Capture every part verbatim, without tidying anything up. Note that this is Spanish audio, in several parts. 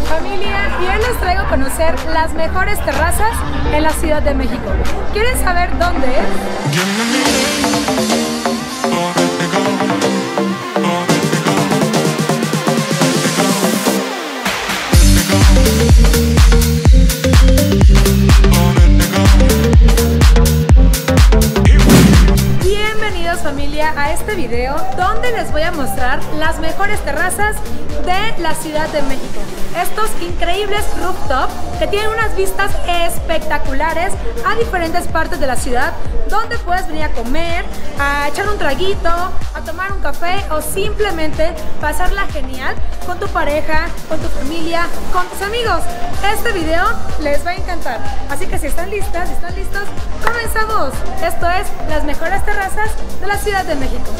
Familia, y hoy les traigo a conocer las mejores terrazas en la Ciudad de México. ¿Quieren saber dónde es? Bienvenidos familia a este video donde les voy a mostrar las mejores terrazas de la Ciudad de México. Estos increíbles rooftop que tienen unas vistas espectaculares a diferentes partes de la ciudad, donde puedes venir a comer, a echar un traguito, a tomar un café o simplemente pasarla genial con tu pareja, con tu familia, con tus amigos. Este video les va a encantar, así que si están listas, si están listos, comenzamos. Esto es las mejores terrazas de la Ciudad de México.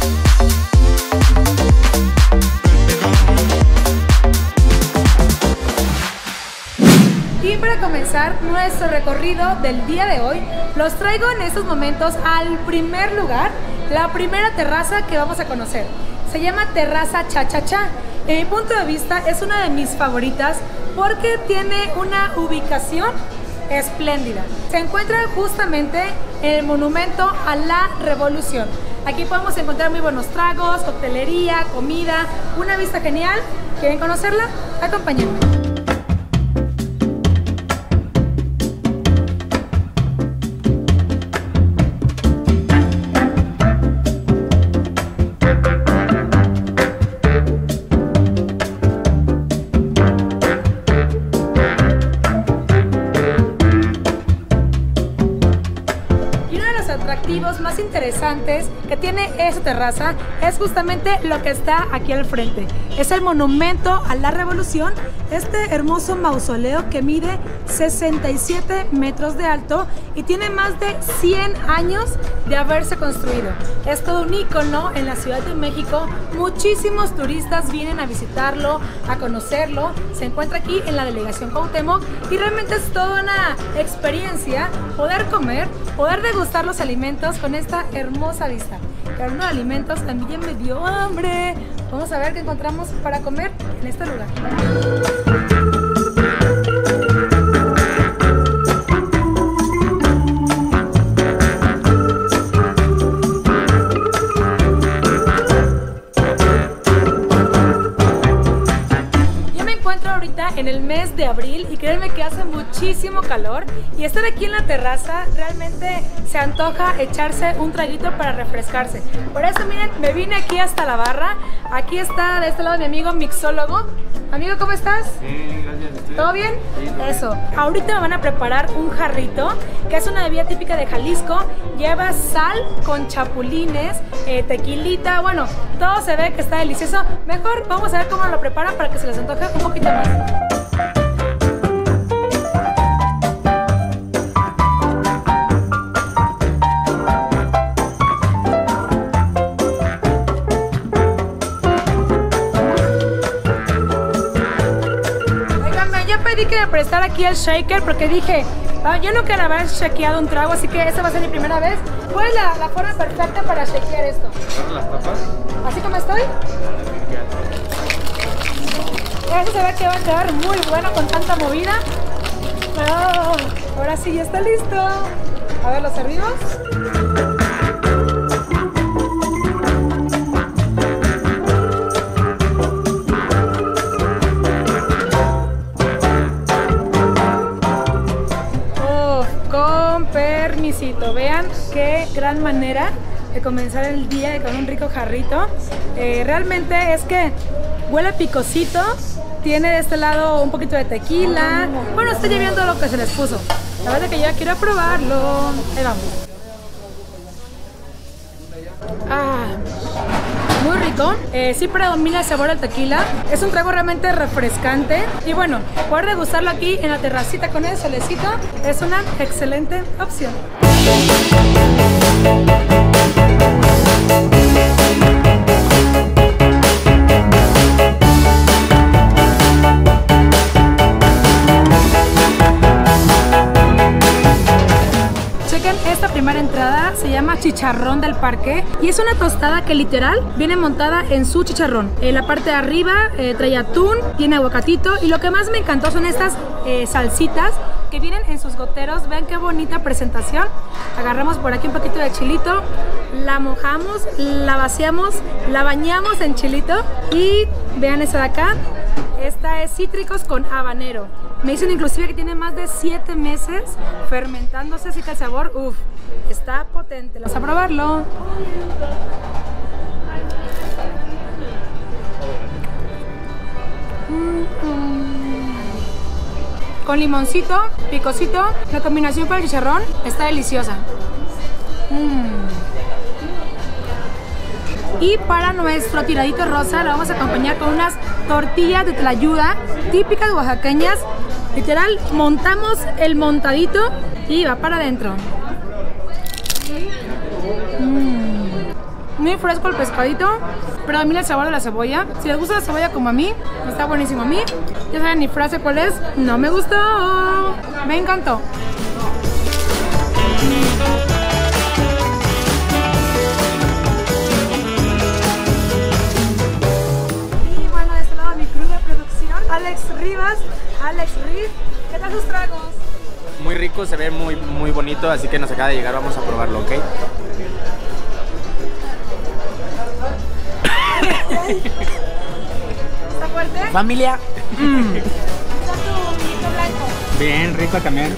Y para comenzar nuestro recorrido del día de hoy, los traigo en estos momentos al primer lugar, la primera terraza que vamos a conocer. Se llama Terraza Cha Cha Cha. En mi punto de vista es una de mis favoritas porque tiene una ubicación espléndida. Se encuentra justamente en el Monumento a la Revolución. Aquí podemos encontrar muy buenos tragos, coctelería, comida, una vista genial. ¿Quieren conocerla? Acompáñenme. Atractivos más interesantes que tiene esta terraza es justamente lo que está aquí al frente. Es el Monumento a la Revolución, este hermoso mausoleo que mide sesenta y siete metros de alto y tiene más de cien años de haberse construido. Es todo un ícono en la Ciudad de México. Muchísimos turistas vienen a visitarlo, a conocerlo. Se encuentra aquí en la delegación Cuauhtémoc y realmente es toda una experiencia poder comer, poder degustar los alimentos con esta hermosa vista. Y hablando de alimentos, también me dio hambre. Vamos a ver qué encontramos para comer en este lugar. En el mes de abril y créanme que hace muchísimo calor y estar aquí en la terraza realmente se antoja echarse un traguito para refrescarse. Por eso miren, me vine aquí hasta la barra. Aquí está de este lado mi amigo mixólogo. Amigo, ¿cómo estás? Bien, gracias. ¿Todo bien? Sí, todo Eso. bien. Ahorita me van a preparar un jarrito, que es una bebida típica de Jalisco. Lleva sal con chapulines, eh, tequilita, bueno, todo se ve que está delicioso. Mejor vamos a ver cómo lo preparan para que se les antoje un poquito más. Pedí que me prestara aquí el shaker porque dije, ah, yo nunca había shakeado un trago, así que esta va a ser mi primera vez. ¿Cuál es la, la forma perfecta para shakear esto? ¿Las papas? ¿Así como estoy? Eso se ve que va a quedar muy bueno con tanta movida. Oh, ahora sí, ya está listo. A ver, ¿lo servimos? Vean qué gran manera de comenzar el día con un rico jarrito. Eh, realmente es que huele picosito, tiene de este lado un poquito de tequila. Bueno, estoy viendo lo que se les puso. La verdad es que yo ya quiero probarlo. Ahí vamos. Ah, muy rico, eh, sí predomina el sabor del tequila. Es un trago realmente refrescante. Y bueno, poder degustarlo aquí en la terracita con el solecito es una excelente opción. Chequen esta primera entrada, se llama llama chicharrón del parque y es una tostada que literal viene montada en su chicharrón. En la parte de arriba eh, trae atún, tiene aguacatito y lo que más me encantó son estas eh, salsitas que vienen en sus goteros. Vean qué bonita presentación. Agarramos por aquí un poquito de chilito, la mojamos, la vaciamos, la bañamos en chilito y vean esa de acá. Esta es cítricos con habanero. Me dicen inclusive que tiene más de siete meses fermentándose, así que el sabor, uff, está potente. Vamos a probarlo. Mm-hmm. Con limoncito, picosito, la combinación con el chicharrón está deliciosa. Mm. Y para nuestro tiradito rosa lo vamos a acompañar con unas tortillas de tlayuda típicas oaxaqueñas. Literal, montamos el montadito y va para adentro. Mm. Muy fresco el pescadito, pero a mí el sabor de la cebolla. Si les gusta la cebolla como a mí, está buenísimo. A mí, ya saben mi frase cuál es, no me gustó, me encantó. Y bueno, de este lado mi crew de producción, Alex Rivas, Alex Riz, ¿qué tal sus tragos? Muy rico, se ve muy, muy bonito, así que nos acaba de llegar, vamos a probarlo, ¿ok? ¿Está fuerte? Familia. Mm. ¿Está tu vinito blanco? Bien, rico también.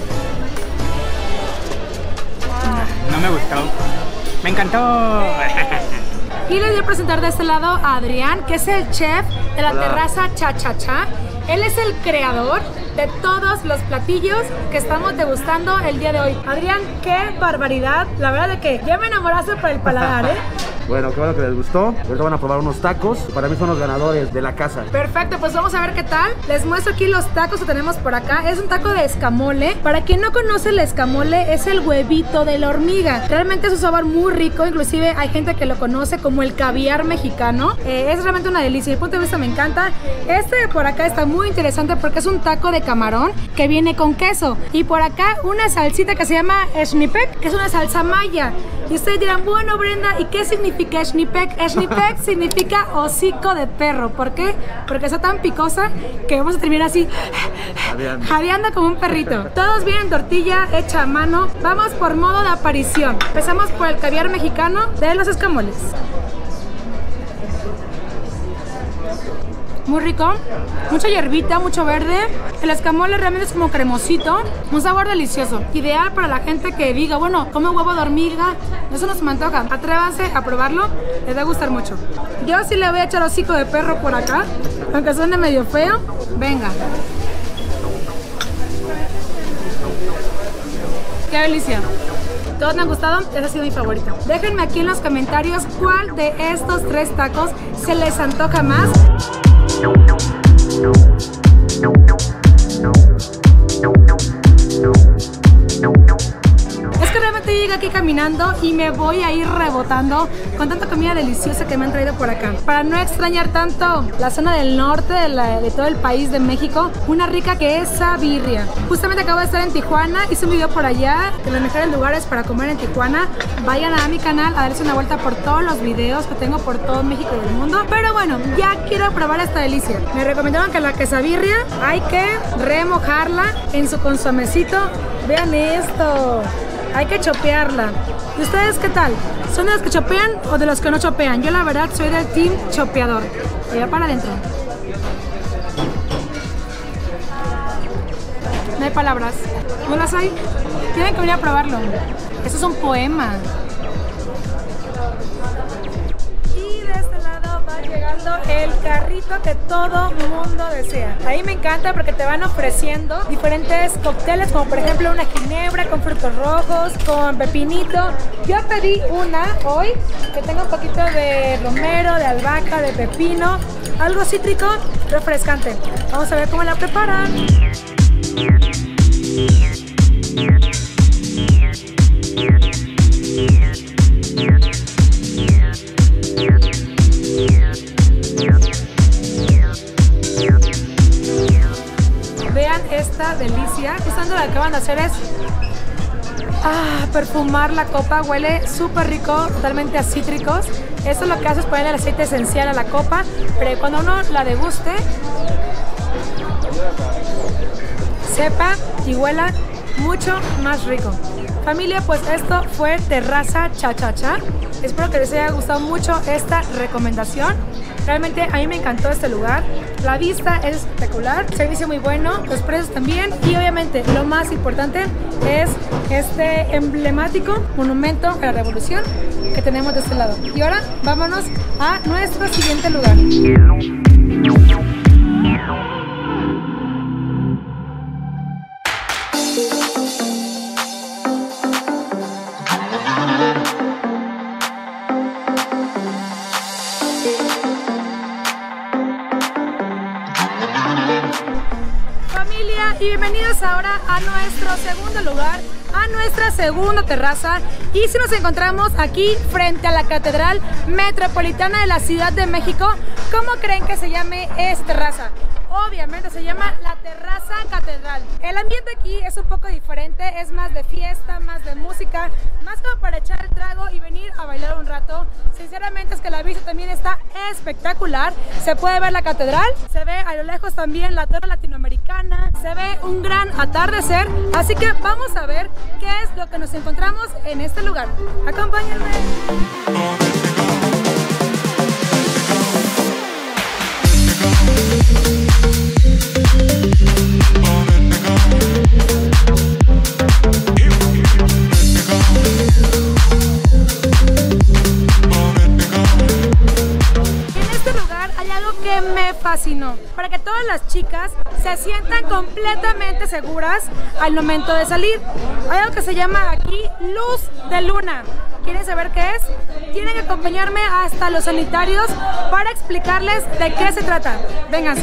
Wow. No me gustó. Me encantó. Y les voy a presentar de este lado a Adrián, que es el chef de la Hola. terraza Cha Cha Cha. Él es el creador de todos los platillos que estamos degustando el día de hoy. Adrián, qué barbaridad. La verdad de que ya me enamoraste por el paladar, ¿eh? Bueno, qué bueno que les gustó. Ahorita van a probar unos tacos. Para mí son los ganadores de la casa. Perfecto, pues vamos a ver qué tal. Les muestro aquí los tacos que tenemos por acá. Es un taco de escamole. Para quien no conoce el escamole, es el huevito de la hormiga. Realmente es un sabor muy rico. Inclusive hay gente que lo conoce como el caviar mexicano. Eh, es realmente una delicia. Mi punto de vista me encanta. Este de por acá está muy interesante porque es un taco de camarón que viene con queso. Y por acá una salsita que se llama Schnipek, que es una salsa maya. Y ustedes dirán, bueno, Brenda, ¿y qué significa Schnipek? Schnipek significa hocico de perro. ¿Por qué? Porque está tan picosa que vamos a terminar así, Jadeando. jadeando como un perrito. Todos vienen tortilla hecha a mano. Vamos por modo de aparición. Empezamos por el caviar mexicano de los escamoles. Muy rico, mucha hierbita, mucho verde. El escamole realmente es como cremosito, un sabor delicioso. Ideal para la gente que diga, bueno, come huevo de hormiga, eso no se me antoja. Atrévanse a probarlo, les va a gustar mucho. Yo sí le voy a echar hocico de perro por acá, aunque suene medio feo. Venga. Qué delicia. Todos me han gustado, ese ha sido mi favorito. Déjenme aquí en los comentarios cuál de estos tres tacos se les antoja más. Es que realmente llegué aquí caminando y me voy a ir rebotando con tanta comida deliciosa que me han traído por acá. Para no extrañar tanto la zona del norte de, la, de todo el país de México, una rica quesabirria. Justamente acabo de estar en Tijuana, hice un video por allá de los mejores lugares para comer en Tijuana. Vayan a mi canal a darse una vuelta por todos los videos que tengo por todo México y el mundo. Pero bueno, ya quiero probar esta delicia. Me recomendaron que la quesabirria hay que remojarla en su consomecito. Vean esto. Hay que chopearla. ¿Y ustedes qué tal? ¿Son de los que chopean o de los que no chopean? Yo la verdad soy del team chopeador. Y va para adentro. No hay palabras. ¿No las hay? Tienen que venir a probarlo. Eso es un poema. Y de este lado va llegando el carrito que todo mundo desea. Ahí me encanta porque te van ofreciendo diferentes cócteles, como por ejemplo una ginebra con frutos rojos, con pepinito. Yo pedí una hoy que tenga un poquito de romero, de albahaca, de pepino, algo cítrico, refrescante. Vamos a ver cómo la preparan. Vean esta delicia. Justamente lo que acaban de hacer es ah, perfumar la copa. Huele súper rico, totalmente a cítricos. Esto lo que hace es ponerle el aceite esencial a la copa, pero cuando uno la deguste, sepa y huela mucho más rico. Familia, pues esto fue Terraza Cha Cha Cha. Espero que les haya gustado mucho esta recomendación. Realmente a mí me encantó este lugar. La vista es espectacular, servicio muy bueno, los precios también y obviamente lo más importante es este emblemático monumento a la revolución que tenemos de este lado. Y ahora vámonos a nuestro siguiente lugar. Y bienvenidos ahora a nuestro segundo lugar, a nuestra segunda terraza. Y si nos encontramos aquí frente a la Catedral Metropolitana de la Ciudad de México, ¿cómo creen que se llame esta terraza? Obviamente se llama la Terraza Catedral. El ambiente aquí es un poco diferente, es más de fiesta, más de música, más como para echar el trago y venir a bailar un rato. Sinceramente es que la vista también está espectacular. Se puede ver la catedral, se ve a lo lejos también la torre latinoamericana, se ve un gran atardecer, así que vamos a ver qué es lo que nos encontramos en este lugar. Acompáñenme. Me fascinó, para que todas las chicas se sientan completamente seguras al momento de salir. Hay algo que se llama aquí luz de luna. ¿Quieren saber qué es? Tienen que acompañarme hasta los sanitarios para explicarles de qué se trata. Vénganse.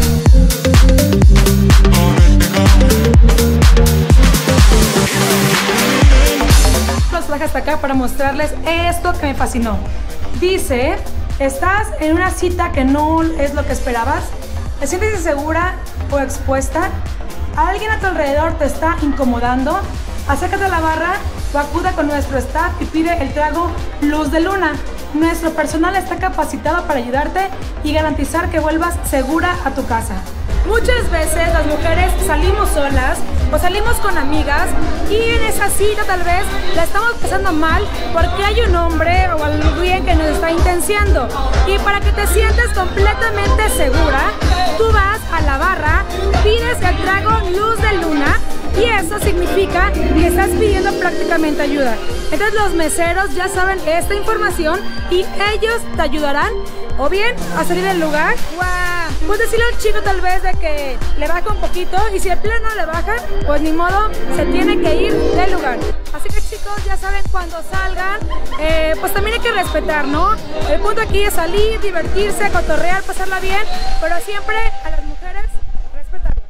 Los traje hasta acá para mostrarles esto que me fascinó. Dice: estás en una cita que no es lo que esperabas, te sientes insegura o expuesta, alguien a tu alrededor te está incomodando, acércate a la barra o acude con nuestro staff y pide el trago Luz de Luna. Nuestro personal está capacitado para ayudarte y garantizar que vuelvas segura a tu casa. Muchas veces las mujeres salimos solas o salimos con amigas y en esa cita tal vez la estamos pasando mal porque hay un hombre o alguien que nos está intenciando. Y para que te sientas completamente segura, tú vas a la barra, pides el trago Luz de Luna y eso significa que estás pidiendo prácticamente ayuda. Entonces los meseros ya saben esta información y ellos te ayudarán o bien a salir del lugar. ¡Wow! Pues decirle al chico tal vez de que le baja un poquito y si el pleno le baja, pues ni modo, se tiene que ir del lugar. Así que chicos, ya saben, cuando salgan, eh, pues también hay que respetar, ¿no? El punto aquí es salir, divertirse, cotorrear, pasarla bien, pero siempre a las mujeres respetarlas.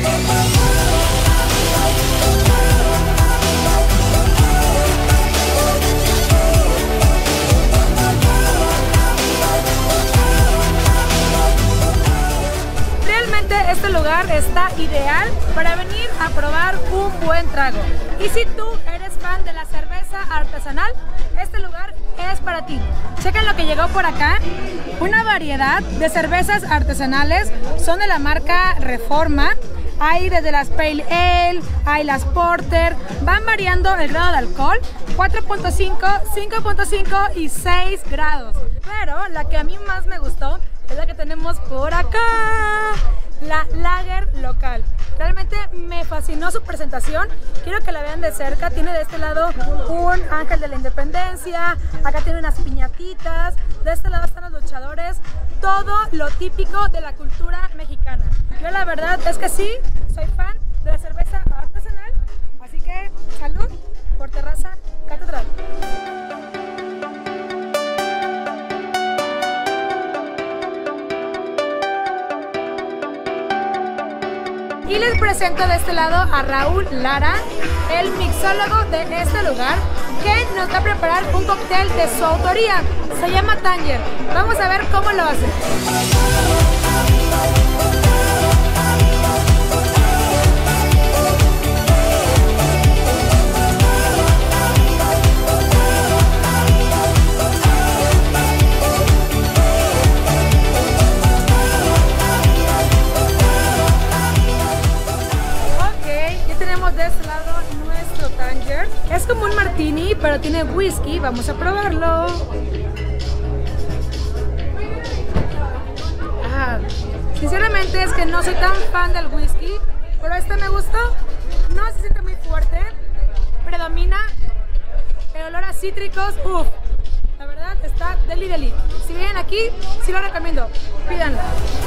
Este lugar está ideal para venir a probar un buen trago. Y si tú eres fan de la cerveza artesanal, este lugar es para ti. Chequen lo que llegó por acá. Una variedad de cervezas artesanales. Son de la marca Reforma. Hay desde las Pale Ale, hay las Porter. Van variando el grado de alcohol. cuatro punto cinco, cinco punto cinco y seis grados. Pero la que a mí más me gustó es la que tenemos por acá. La Lager local. Realmente me fascinó su presentación. Quiero que la vean de cerca. Tiene de este lado un ángel de la independencia. Acá tiene unas piñatitas. De este lado están los luchadores. Todo lo típico de la cultura mexicana. Yo la verdad es que sí, soy fan de la cerveza artesanal. Así que salud por Terraza Catedral. Y les presento de este lado a Raúl Lara, el mixólogo de este lugar, que nos va a preparar un cóctel de su autoría. Se llama Tanger. Vamos a ver cómo lo hace. como un martini, pero tiene whisky. Vamos a probarlo. Ah, sinceramente es que no soy tan fan del whisky, pero este me gustó. No se siente muy fuerte. Predomina el olor a cítricos. Uf, la verdad está deli deli. Si vienen aquí, sí lo recomiendo. Pídanlo.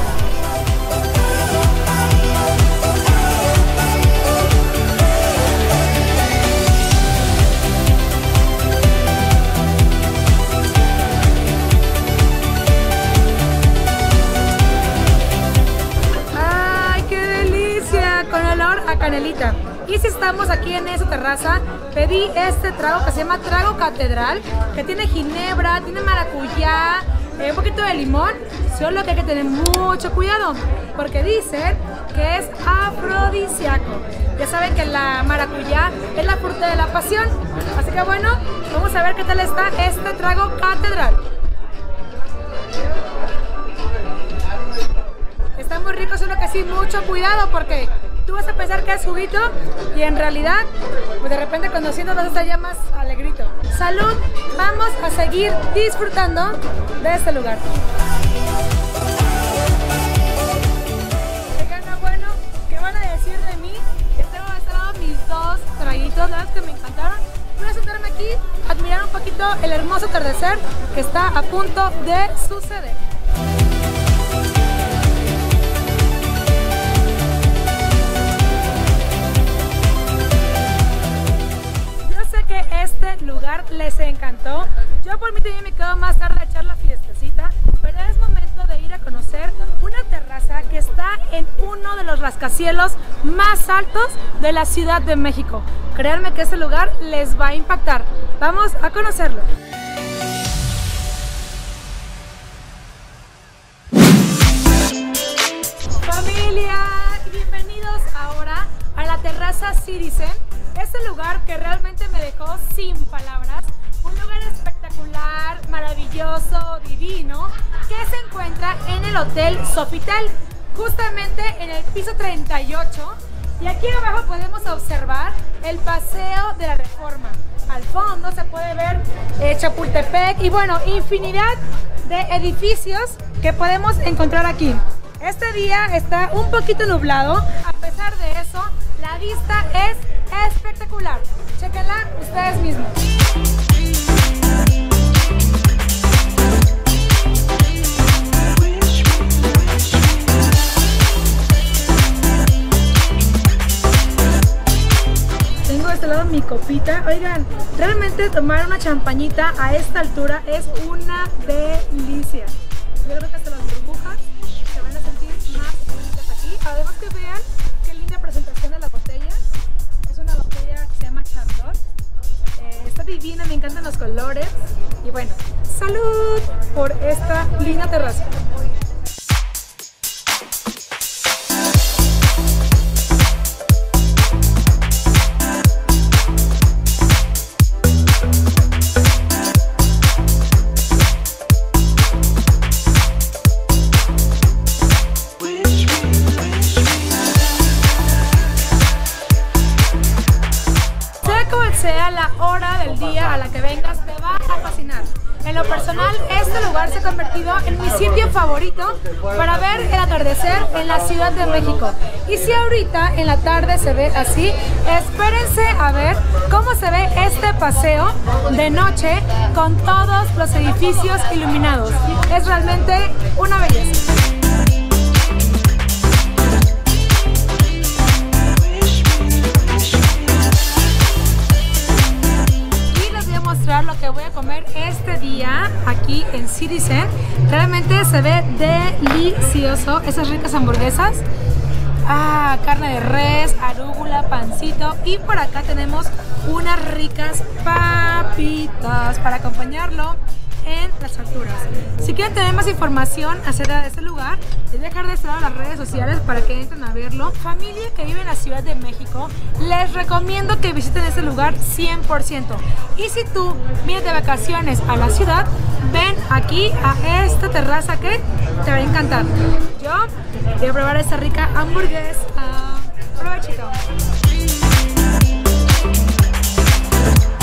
¡Ay, qué delicia! Con olor a canelita. Y si estamos aquí en esa terraza, pedí este trago que se llama Trago Catedral, que tiene ginebra, tiene maracuyá, eh, un poquito de limón, solo que hay que tener mucho cuidado, porque dicen que es afrodisíaco. Ya saben que la maracuyá es la fruta de la pasión, así que bueno, vamos a ver qué tal está este Trago Catedral. Está muy rico, solo que sí, mucho cuidado, porque tú vas a pensar que es juguito y en realidad, pues de repente conociendo vas a estar ya más alegrito. ¡Salud! Vamos a seguir disfrutando de este lugar. Oigan, bueno, ¿qué van a decir de mí? Ya tengo de este lado mis dos traguitos, la verdad es que me encantaron. Voy a sentarme aquí, admirar un poquito el hermoso atardecer que está a punto de suceder. Este lugar les encantó. Yo por mí también me quedo más tarde a echar la fiestecita, pero es momento de ir a conocer una terraza que está en uno de los rascacielos más altos de la Ciudad de México. Créanme que este lugar les va a impactar. Vamos a conocerlo. Familia, bienvenidos ahora a la terraza Citizen. Este lugar que realmente me dejó sin palabras, un lugar espectacular, maravilloso, divino, que se encuentra en el Hotel Sofitel, justamente en el piso treinta y ocho, y aquí abajo podemos observar el Paseo de la Reforma. Al fondo se puede ver eh, Chapultepec y bueno, infinidad de edificios que podemos encontrar aquí. Este día está un poquito nublado, a pesar de eso, la vista es espectacular. Chequenla ustedes mismos. Tengo de este lado mi copita. Oigan, realmente tomar una champañita a esta altura es una delicia. Yo creo que hasta las burbujas se van a sentir más bonitas aquí. Además que vean qué linda presentación de la botella. Es una botella que se llama Chandor. Eh, está divina, me encantan los colores. Y bueno, ¡salud! Por esta linda terraza. Sea la hora del día a la que vengas, te va a fascinar. En lo personal, este lugar se ha convertido en mi sitio favorito para ver el atardecer en la Ciudad de México. Y si ahorita en la tarde se ve así, espérense a ver cómo se ve este paseo de noche con todos los edificios iluminados. Es realmente una belleza. Lo que voy a comer este día aquí en Citizen. Realmente se ve delicioso. Esas ricas hamburguesas, ah, carne de res, arúgula, pancito, y por acá tenemos unas ricas papitas para acompañarlo en las alturas. Si quieren tener más información acerca de este lugar, les dejar de este lado las redes sociales para que entren a verlo. Familia que vive en la Ciudad de México, les recomiendo que visiten este lugar cien por ciento. Y si tú vienes de vacaciones a la ciudad, ven aquí a esta terraza que te va a encantar. Yo voy a probar esta rica hamburguesa. Provechito.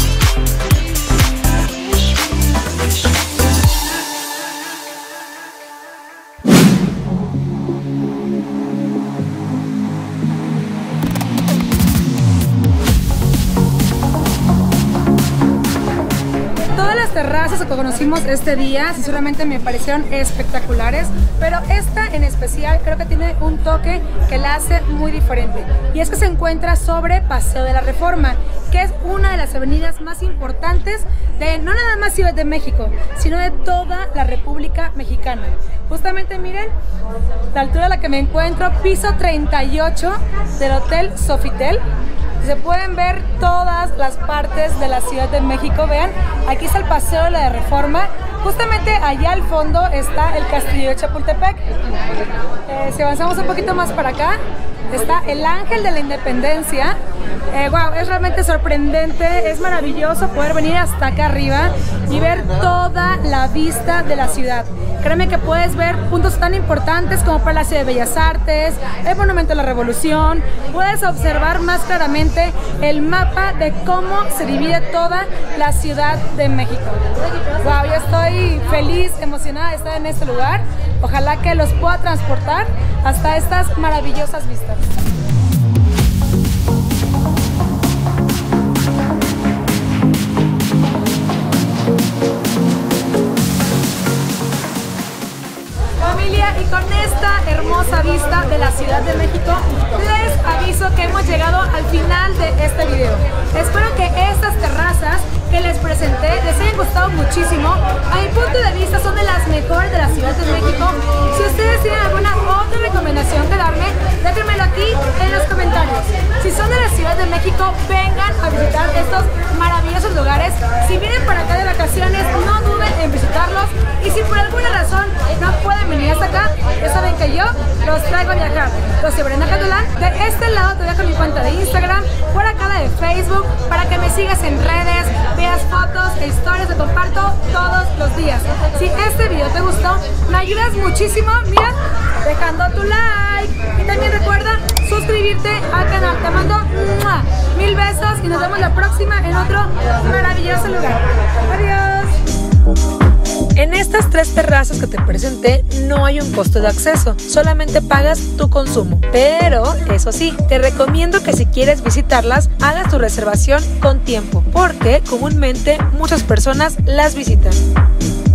que conocimos este día, sinceramente me parecieron espectaculares, pero esta en especial creo que tiene un toque que la hace muy diferente, y es que se encuentra sobre Paseo de la Reforma, que es una de las avenidas más importantes de no nada más Ciudad de México, sino de toda la República Mexicana. Justamente miren la altura a la que me encuentro, piso treinta y ocho del Hotel Sofitel. Se pueden ver todas las partes de la Ciudad de México. Vean, aquí está el Paseo de la Reforma. Justamente allá al fondo está el Castillo de Chapultepec. Eh, si avanzamos un poquito más para acá, está el Ángel de la Independencia. Eh, wow, es realmente sorprendente, es maravilloso poder venir hasta acá arriba y ver toda la vista de la ciudad. Créeme que puedes ver puntos tan importantes como Palacio de Bellas Artes, el Monumento a la Revolución. Puedes observar más claramente el mapa de cómo se divide toda la Ciudad de México. Wow, yo estoy feliz, emocionada de estar en este lugar. Ojalá que los pueda transportar hasta estas maravillosas vistas. Y con esta hermosa vista de la Ciudad de México, les aviso que hemos llegado al final de este video. Espero que estas terrazas que les presenté les hayan gustado muchísimo. A mi punto de vista son de las mejores de la Ciudad de México. Si ustedes tienen alguna otra recomendación que darme, déjenmelo aquí en los comentarios. Si son de la Ciudad de México, vengan a visitar estos maravillosos lugares. Si vienen para acá de vacaciones, no duden en visitarlos. Y si por alguna razón no pueden venir hasta acá, ya saben que yo los traigo a viajar. Yo soy Brenda Catalán. De este lado te dejo mi cuenta de Instagram, por acá la de Facebook, para que me sigas en redes, veas fotos e historias que comparto todos los días. Si este video te gustó, me ayudas muchísimo, mira, dejando tu like. Y también recuerda suscribirte al canal. Te mando ¡mua! Mil besos y nos vemos la próxima en otro maravilloso lugar. Adiós. En estas tres terrazas que te presenté no hay un costo de acceso, solamente pagas tu consumo. Pero, eso sí, te recomiendo que si quieres visitarlas, hagas tu reservación con tiempo, porque comúnmente muchas personas las visitan.